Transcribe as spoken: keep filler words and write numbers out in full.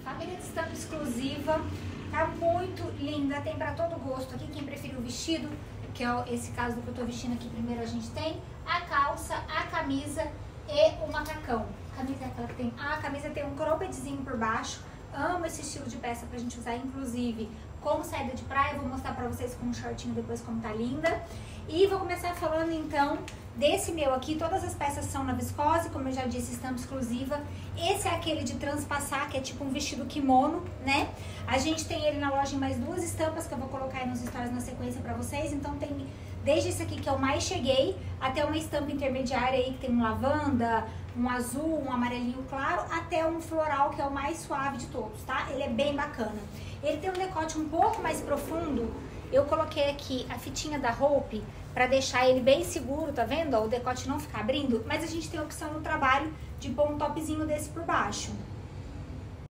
Família de estampa exclusiva, tá muito linda, tem pra todo gosto. Aqui quem preferiu o vestido, que é esse caso do que eu tô vestindo aqui, primeiro a gente tem a calça, a camisa e o macacão. A camisa é aquela que tem, a camisa tem um croppedzinho por baixo. Amo esse estilo de peça pra gente usar, inclusive, como saída de praia. Vou mostrar pra vocês com um shortinho depois como tá linda. E vou começar falando, então, desse meu aqui. Todas as peças são na viscose, como eu já disse, estampa exclusiva. Esse é aquele de transpassar, que é tipo um vestido kimono, né? A gente tem ele na loja em mais duas estampas, que eu vou colocar aí nos stories na sequência pra vocês. Então tem desde esse aqui, que eu mais cheguei, até uma estampa intermediária aí, que tem um lavanda, um azul, um amarelinho claro, até um floral, que é o mais suave de todos, tá? Ele é bem bacana. Ele tem um decote um pouco mais profundo. Eu coloquei aqui a fitinha da Hope pra deixar ele bem seguro, tá vendo? Ó, o decote não ficar abrindo, mas a gente tem a opção no trabalho de pôr um topzinho desse por baixo.